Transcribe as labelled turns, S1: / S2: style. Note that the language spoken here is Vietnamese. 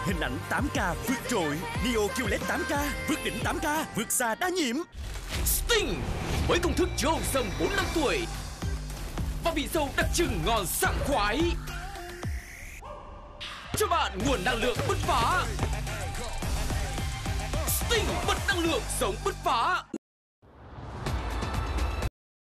S1: Hình ảnh 8K vượt trội. Neo QLED 8K vượt đỉnh 8K, vượt xa đa nhiễm.
S2: Sting với công thức chứa hồng sâm 4 năm tuổi và vị dâu đặc trưng ngon sảng khoái, cho bạn nguồn năng lượng bứt phá. Sting bật năng lượng sống bứt phá.